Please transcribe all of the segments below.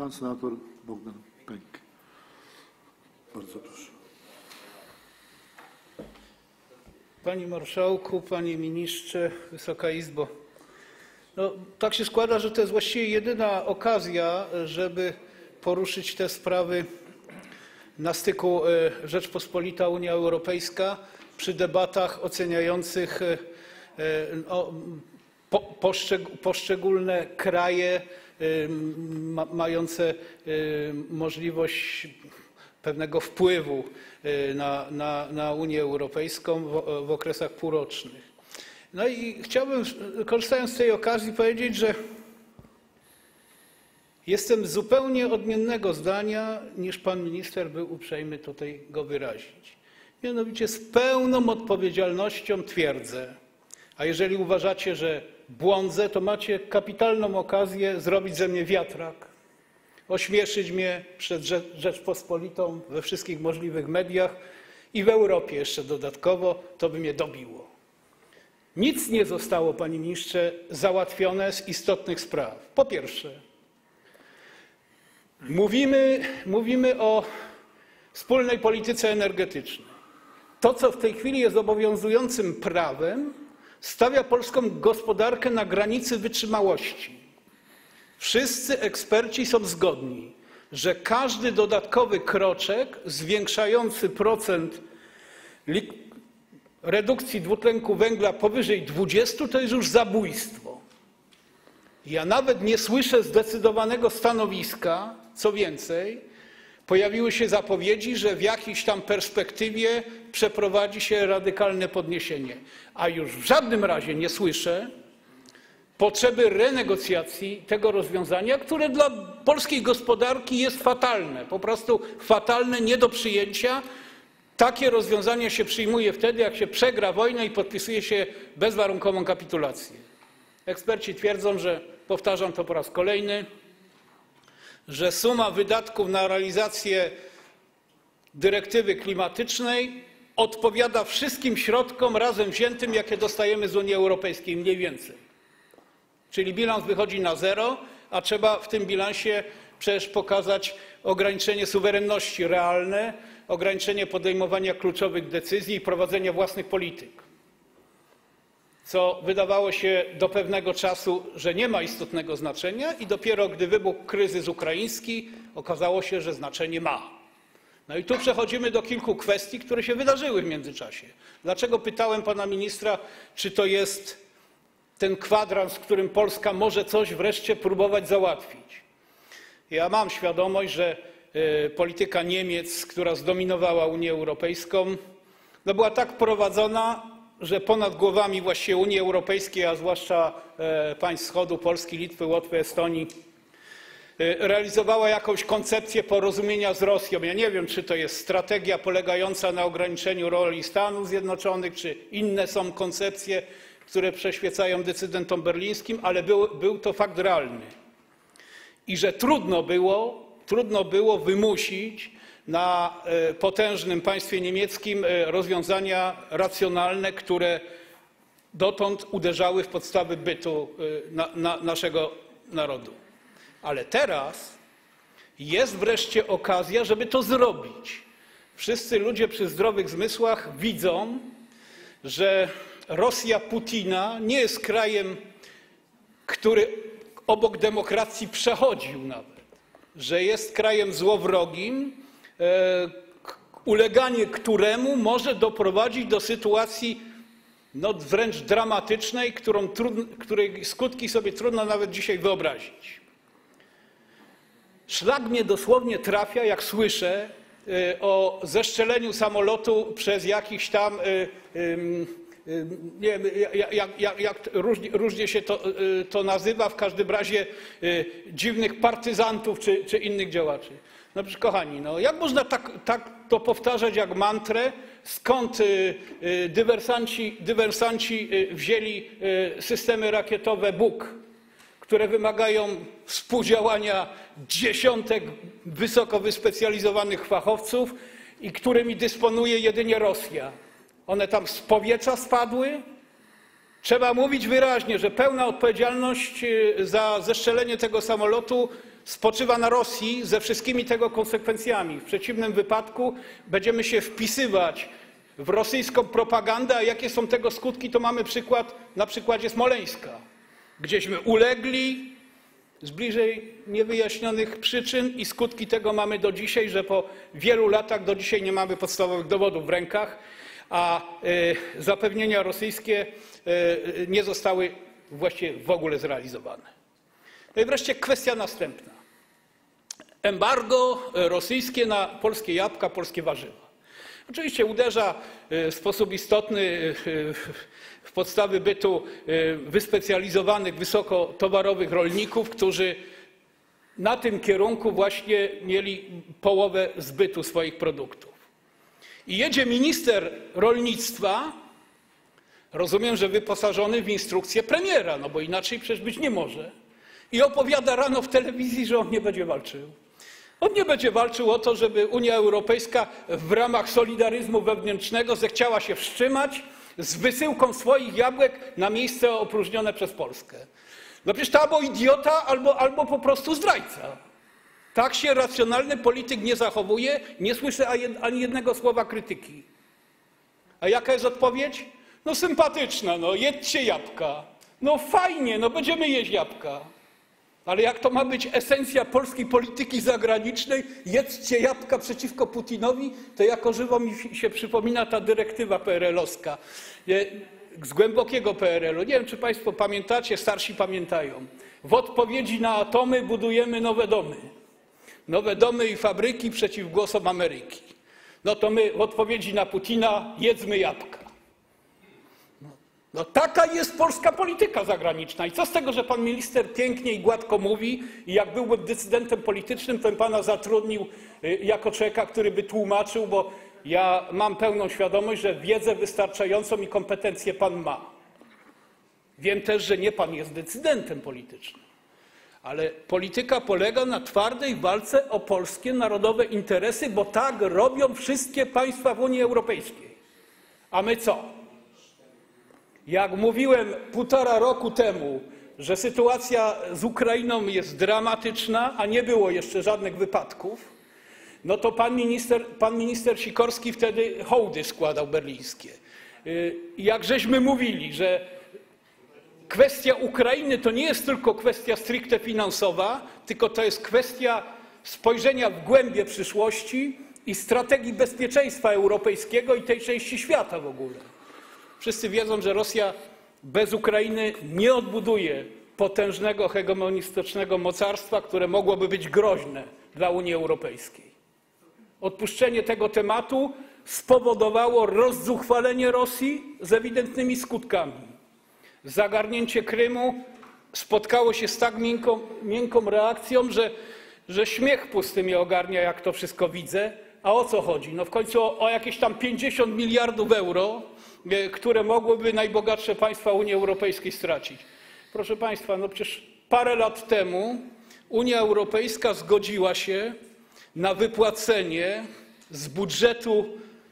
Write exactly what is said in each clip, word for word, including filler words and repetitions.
Pan senator Bogdan Pęk. Bardzo proszę. Panie Marszałku, Panie Ministrze, Wysoka Izbo. No, tak się składa, że to jest właściwie jedyna okazja, żeby poruszyć te sprawy na styku Rzeczpospolita - Unia Europejska przy debatach oceniających no, poszczególne kraje mające możliwość pewnego wpływu na, na, na Unię Europejską w, w okresach półrocznych. No i chciałbym, korzystając z tej okazji, powiedzieć, że jestem zupełnie odmiennego zdania, niż pan minister był uprzejmy tutaj go wyrazić. Mianowicie z pełną odpowiedzialnością twierdzę, a jeżeli uważacie, że błądzę, to macie kapitalną okazję zrobić ze mnie wiatrak, ośmieszyć mnie przed Rzeczpospolitą we wszystkich możliwych mediach i w Europie jeszcze dodatkowo, to by mnie dobiło. Nic nie zostało, panie ministrze, załatwione z istotnych spraw. Po pierwsze, mówimy, mówimy o wspólnej polityce energetycznej. To, co w tej chwili jest obowiązującym prawem, stawia polską gospodarkę na granicy wytrzymałości. Wszyscy eksperci są zgodni, że każdy dodatkowy kroczek zwiększający procent redukcji dwutlenku węgla powyżej dwudziestu to jest już zabójstwo. Ja nawet nie słyszę zdecydowanego stanowiska, co więcej, pojawiły się zapowiedzi, że w jakiejś tam perspektywie przeprowadzi się radykalne podniesienie, a już w żadnym razie nie słyszę potrzeby renegocjacji tego rozwiązania, które dla polskiej gospodarki jest fatalne, po prostu fatalne, nie do przyjęcia. Takie rozwiązania się przyjmuje wtedy, jak się przegra wojnę i podpisuje się bezwarunkową kapitulację. Eksperci twierdzą, że, powtarzam to po raz kolejny, że suma wydatków na realizację dyrektywy klimatycznej odpowiada wszystkim środkom razem wziętym, jakie dostajemy z Unii Europejskiej, mniej więcej. Czyli bilans wychodzi na zero, a trzeba w tym bilansie przecież pokazać ograniczenie suwerenności realne, ograniczenie podejmowania kluczowych decyzji i prowadzenia własnych polityk. Co wydawało się do pewnego czasu, że nie ma istotnego znaczenia i dopiero gdy wybuchł kryzys ukraiński, okazało się, że znaczenie ma. No i tu przechodzimy do kilku kwestii, które się wydarzyły w międzyczasie. Dlaczego pytałem pana ministra, czy to jest ten kwadrans, w którym Polska może coś wreszcie próbować załatwić? Ja mam świadomość, że polityka Niemiec, która zdominowała Unię Europejską, no była tak prowadzona, że ponad głowami właściwie Unii Europejskiej, a zwłaszcza państw wschodu, Polski, Litwy, Łotwy, Estonii, realizowała jakąś koncepcję porozumienia z Rosją. Ja nie wiem, czy to jest strategia polegająca na ograniczeniu roli Stanów Zjednoczonych, czy inne są koncepcje, które przeświecają decydentom berlińskim, ale był, był to fakt realny. I że trudno było, trudno było wymusić na potężnym państwie niemieckim rozwiązania racjonalne, które dotąd uderzały w podstawy bytu na, na naszego narodu. Ale teraz jest wreszcie okazja, żeby to zrobić. Wszyscy ludzie przy zdrowych zmysłach widzą, że Rosja Putina nie jest krajem, który obok demokracji przechodził nawet, że jest krajem złowrogim, uleganie któremu może doprowadzić do sytuacji no, wręcz dramatycznej, którą trudno, której skutki sobie trudno nawet dzisiaj wyobrazić. Szlak mnie dosłownie trafia, jak słyszę o zestrzeleniu samolotu przez jakiś tam, nie wiem, jak, jak, jak różnie, różnie się to, to nazywa, w każdym razie dziwnych partyzantów czy, czy innych działaczy. No przecież kochani, no jak można tak, tak to powtarzać jak mantrę, skąd dywersanci, dywersanci wzięli systemy rakietowe Buk, które wymagają współdziałania dziesiątek wysoko wyspecjalizowanych fachowców i którymi dysponuje jedynie Rosja. One tam z powietrza spadły. Trzeba mówić wyraźnie, że pełna odpowiedzialność za zestrzelenie tego samolotu spoczywa na Rosji ze wszystkimi tego konsekwencjami. W przeciwnym wypadku będziemy się wpisywać w rosyjską propagandę, a jakie są tego skutki, to mamy przykład na przykładzie Smoleńska, gdzieśmy ulegli z bliżej niewyjaśnionych przyczyn i skutki tego mamy do dzisiaj, że po wielu latach do dzisiaj nie mamy podstawowych dowodów w rękach, a y, zapewnienia rosyjskie y, nie zostały właściwie w ogóle zrealizowane. No i wreszcie kwestia następna. Embargo rosyjskie na polskie jabłka, polskie warzywa. Oczywiście uderza w sposób istotny w podstawy bytu wyspecjalizowanych, wysokotowarowych rolników, którzy na tym kierunku właśnie mieli połowę zbytu swoich produktów. I jedzie minister rolnictwa, rozumiem, że wyposażony w instrukcję premiera, no bo inaczej przecież być nie może, i opowiada rano w telewizji, że on nie będzie walczył. On nie będzie walczył o to, żeby Unia Europejska w ramach solidaryzmu wewnętrznego zechciała się wstrzymać z wysyłką swoich jabłek na miejsce opróżnione przez Polskę. No przecież to albo idiota, albo, albo po prostu zdrajca. Tak się racjonalny polityk nie zachowuje, nie słyszę ani jednego słowa krytyki. A jaka jest odpowiedź? No sympatyczna, no jedźcie jabłka. No fajnie, no będziemy jeść jabłka. Ale jak to ma być esencja polskiej polityki zagranicznej, jedzcie jabłka przeciwko Putinowi, to jako żywo mi się przypomina ta dyrektywa P R L-owska z głębokiego P R L-u. Nie wiem, czy Państwo pamiętacie, starsi pamiętają. W odpowiedzi na atomy budujemy nowe domy. Nowe domy i fabryki przeciw głosom Ameryki. No to my w odpowiedzi na Putina jedzmy jabłka. No taka jest polska polityka zagraniczna. I co z tego, że pan minister pięknie i gładko mówi i jak byłbym decydentem politycznym, to bym pana zatrudnił jako człowieka, który by tłumaczył, bo ja mam pełną świadomość, że wiedzę wystarczającą i kompetencje pan ma. Wiem też, że nie pan jest decydentem politycznym. Ale polityka polega na twardej walce o polskie narodowe interesy, bo tak robią wszystkie państwa w Unii Europejskiej. A my co? Jak mówiłem półtora roku temu, że sytuacja z Ukrainą jest dramatyczna, a nie było jeszcze żadnych wypadków, no to pan minister, pan minister Sikorski wtedy hołdy składał berlińskie. Jak żeśmy mówili, że kwestia Ukrainy to nie jest tylko kwestia stricte finansowa, tylko to jest kwestia spojrzenia w głębie przyszłości i strategii bezpieczeństwa europejskiego i tej części świata w ogóle. Wszyscy wiedzą, że Rosja bez Ukrainy nie odbuduje potężnego, hegemonistycznego mocarstwa, które mogłoby być groźne dla Unii Europejskiej. Odpuszczenie tego tematu spowodowało rozzuchwalenie Rosji z ewidentnymi skutkami. Zagarnięcie Krymu spotkało się z tak miękką, miękką reakcją, że, że śmiech pusty mnie ogarnia, jak to wszystko widzę. A o co chodzi? No w końcu o, o jakieś tam pięćdziesiąt miliardów euro, które mogłyby najbogatsze państwa Unii Europejskiej stracić. Proszę Państwa, no przecież parę lat temu Unia Europejska zgodziła się na wypłacenie z budżetu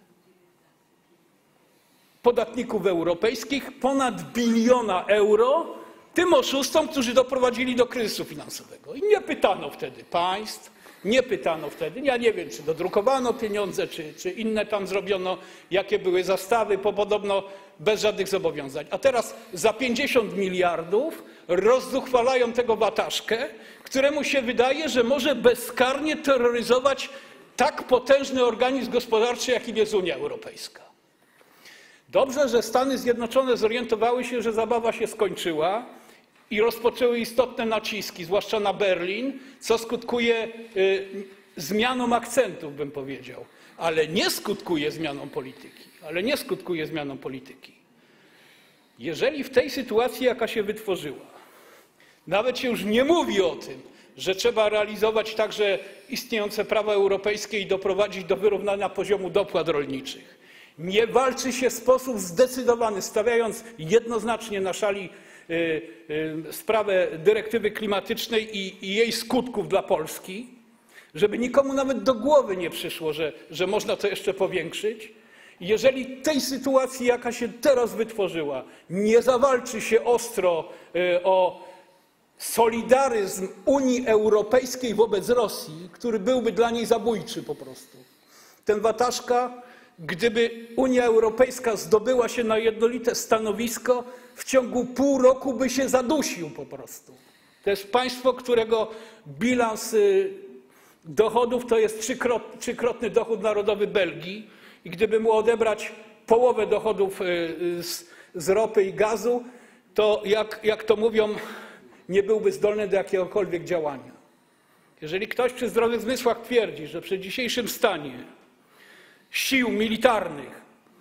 podatników europejskich ponad biliona euro tym oszustom, którzy doprowadzili do kryzysu finansowego. I nie pytano wtedy państw, nie pytano wtedy, ja nie wiem, czy dodrukowano pieniądze, czy, czy inne tam zrobiono, jakie były zastawy, bo podobno bez żadnych zobowiązań. A teraz za pięćdziesiąt miliardów rozzuchwalają tego wataszkę, któremu się wydaje, że może bezkarnie terroryzować tak potężny organizm gospodarczy, jakim jest Unia Europejska. Dobrze, że Stany Zjednoczone zorientowały się, że zabawa się skończyła i rozpoczęły istotne naciski, zwłaszcza na Berlin, co skutkuje y, zmianą akcentów, bym powiedział, ale nie skutkuje zmianą polityki, ale nie skutkuje zmianą polityki. Jeżeli w tej sytuacji, jaka się wytworzyła, nawet się już nie mówi o tym, że trzeba realizować także istniejące prawo europejskie i doprowadzić do wyrównania poziomu dopłat rolniczych, nie walczy się w sposób zdecydowany, stawiając jednoznacznie na szali sprawę dyrektywy klimatycznej i, i jej skutków dla Polski, żeby nikomu nawet do głowy nie przyszło, że, że można to jeszcze powiększyć. Jeżeli tej sytuacji, jaka się teraz wytworzyła, nie zawalczy się ostro o solidaryzm Unii Europejskiej wobec Rosji, który byłby dla niej zabójczy po prostu. Ten Wataszka, gdyby Unia Europejska zdobyła się na jednolite stanowisko, w ciągu pół roku by się zadusił po prostu. To jest państwo, którego bilans dochodów to jest trzykrotny, trzykrotny dochód narodowy Belgii i gdyby mu odebrać połowę dochodów z, z ropy i gazu, to jak, jak to mówią, nie byłby zdolny do jakiegokolwiek działania. Jeżeli ktoś przy zdrowych zmysłach twierdzi, że przy dzisiejszym stanie sił militarnych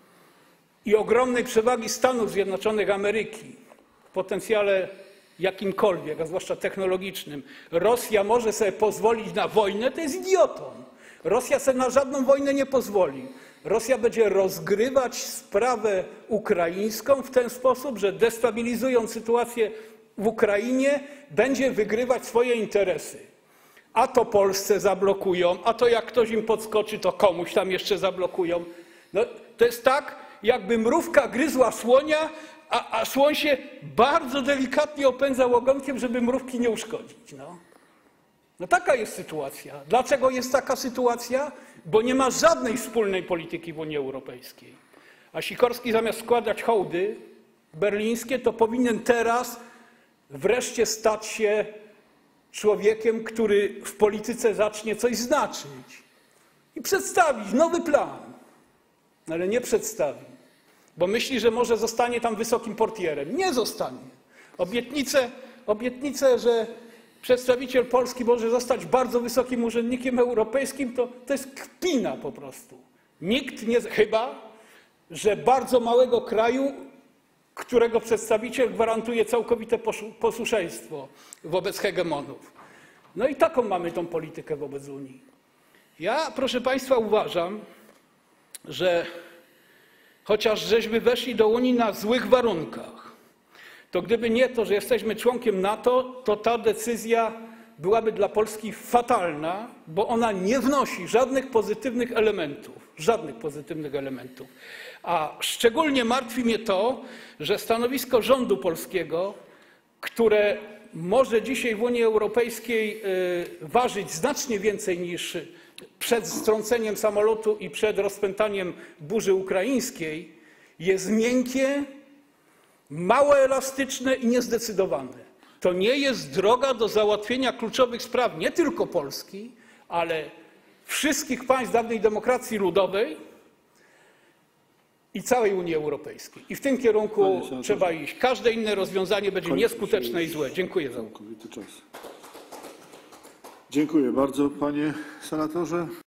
i ogromnej przewagi Stanów Zjednoczonych Ameryki w potencjale jakimkolwiek, a zwłaszcza technologicznym, Rosja może sobie pozwolić na wojnę, to jest idiotą. Rosja sobie na żadną wojnę nie pozwoli. Rosja będzie rozgrywać sprawę ukraińską w ten sposób, że destabilizując sytuację w Ukrainie, będzie wygrywać swoje interesy. A to Polsce zablokują, a to jak ktoś im podskoczy, to komuś tam jeszcze zablokują. No, to jest tak, jakby mrówka gryzła słonia, a, a słoń się bardzo delikatnie opędzał ogonkiem, żeby mrówki nie uszkodzić. No. no taka jest sytuacja. Dlaczego jest taka sytuacja? Bo nie ma żadnej wspólnej polityki w Unii Europejskiej. A Sikorski zamiast składać hołdy berlińskie, to powinien teraz wreszcie stać się człowiekiem, który w polityce zacznie coś znaczyć i przedstawić nowy plan. Ale nie przedstawi, bo myśli, że może zostanie tam wysokim portierem. Nie zostanie. Obietnice, obietnice, że przedstawiciel Polski może zostać bardzo wysokim urzędnikiem europejskim, to, to jest kpina po prostu. Nikt nie, chyba że bardzo małego kraju, którego przedstawiciel gwarantuje całkowite posłuszeństwo wobec hegemonów. No i taką mamy tą politykę wobec Unii. Ja, proszę Państwa, uważam, że chociaż żeśmy weszli do Unii na złych warunkach, to gdyby nie to, że jesteśmy członkiem NATO, to ta decyzja byłaby dla Polski fatalna, bo ona nie wnosi żadnych pozytywnych elementów, żadnych pozytywnych elementów. A szczególnie martwi mnie to, że stanowisko rządu polskiego, które może dzisiaj w Unii Europejskiej ważyć znacznie więcej niż przed strąceniem samolotu i przed rozpętaniem burzy ukraińskiej, jest miękkie, mało elastyczne i niezdecydowane. To nie jest droga do załatwienia kluczowych spraw nie tylko Polski, ale wszystkich państw dawnej demokracji ludowej i całej Unii Europejskiej. I w tym kierunku trzeba iść. Każde inne rozwiązanie będzie nieskuteczne i złe. Dziękuję za uwagę. Dziękuję bardzo, panie senatorze.